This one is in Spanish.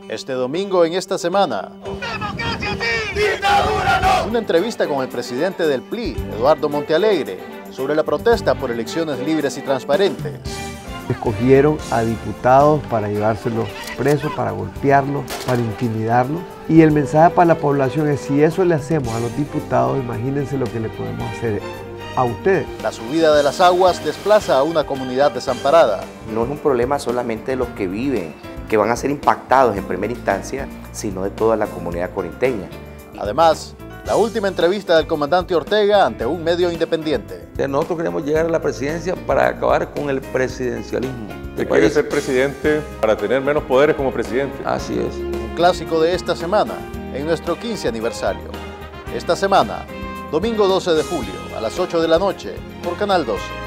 Este domingo en Esta Semana. ¡Democracia sí! ¡Dictadura no! Una entrevista con el presidente del PLI, Eduardo Montealegre, sobre la protesta por elecciones libres y transparentes. Escogieron a diputados para llevárselos presos, para golpearlos, para intimidarlos. Y el mensaje para la población es, si eso le hacemos a los diputados, imagínense lo que le podemos hacer a ustedes. La subida de las aguas desplaza a una comunidad desamparada. No es un problema solamente de los que viven, que van a ser impactados en primera instancia, sino de toda la comunidad corinteña. Además, la última entrevista del comandante Ortega ante un medio independiente. Nosotros queremos llegar a la presidencia para acabar con el presidencialismo. ¿Usted quiere ser presidente para tener menos poderes como presidente? Así es. Un clásico de Esta Semana, en nuestro 15 aniversario. Esta semana, domingo 12 de julio, a las 8 de la noche, por Canal 12.